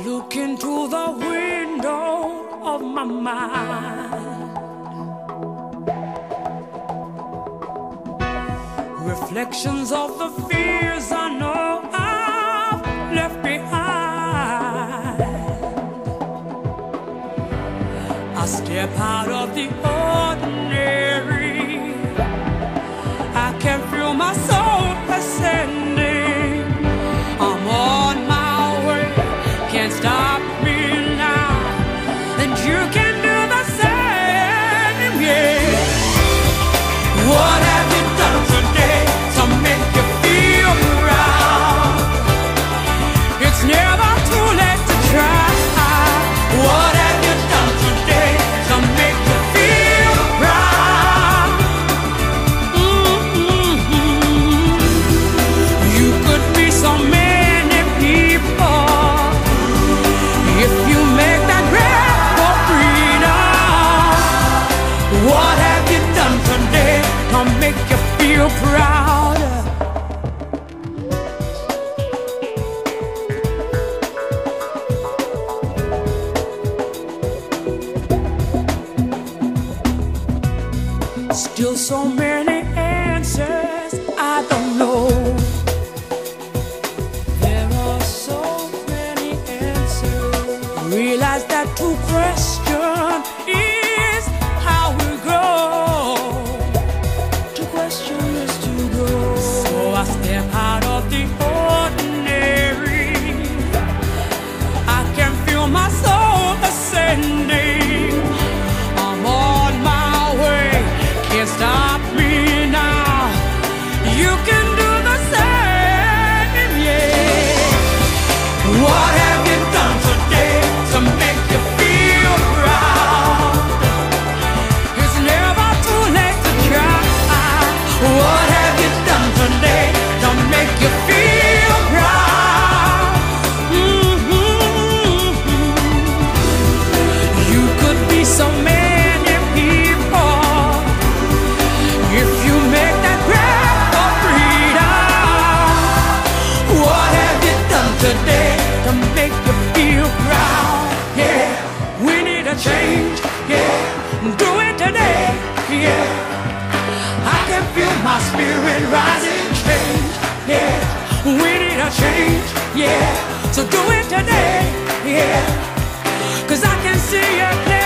look into the window of my mind, reflections of the fears I know I've left behind. I step out of the ordinary, I can feel my soul ascending. I'm on my way, can't stop me now, and you can do the same, yeah. What have you done today to make you feel proud? It's never too late to try. What have you done today to make you feel proud? You could be so many people if you make that breath for freedom. What have you done today to make you feel proud? Still so many answers I don't know. There are so many answers. Realize that to question is how we grow. To question is to grow. So I step out of the ordinary, I can feel my soul ascending. I'm on my way, can't stop me now. You can do the same, yeah. What have you done today to make you feel proud? It's never too late to try. What have you done today to make you feel proud? You could be so many people if you make that breath for freedom. What have you done today to make you feel proud? Yeah, we need a change. Yeah, do it today. Yeah, I can feel my spirit rising. Change. Yeah, we need a change. Yeah, so do it today. Yeah, 'cause I can see it clear.